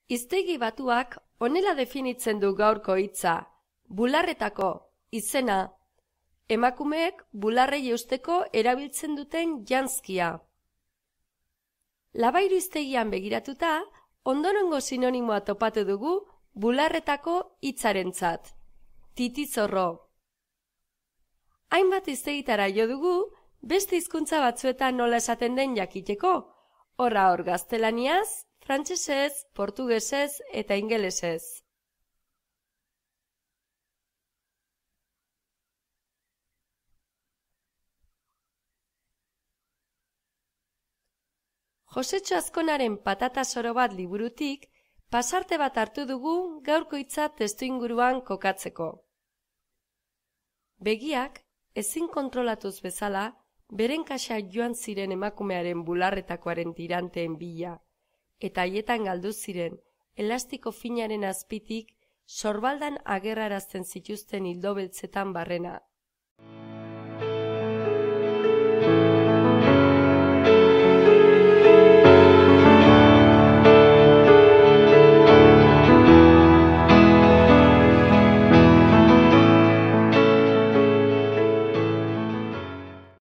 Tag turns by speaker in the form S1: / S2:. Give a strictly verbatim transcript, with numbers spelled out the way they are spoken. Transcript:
S1: Hiztegi batuak honela definitzen du gaurko hitza, bularretako izena, emakumeek bularrei eusteko erabiltzen duten janzkia. Labairu hiztegian begiratuta, ondorengo sinonimoa topatu dugu bularretako hitzarentzat, titizorro. Hainbat hiztegitara jo dugu, beste hizkuntza batzuetan nola esaten den jakiteko, horra hor gaztelaniaz, frantsesez, portugesez eta ingelesez. Josetxo Azkonaren Patata soro bat liburutik, pasarte bat hartu dugu gaurko hitza testuinguruan kokatzeko. Begiak, ezin kontrolatuz bezala, beren kaxa joan ziren emakumearen bularretakoaren tiranteen bila, eta haietan galdu ziren, elastiko finaren azpitik, sorbaldan agerrarazten zituzten hildo beltzetan barrena,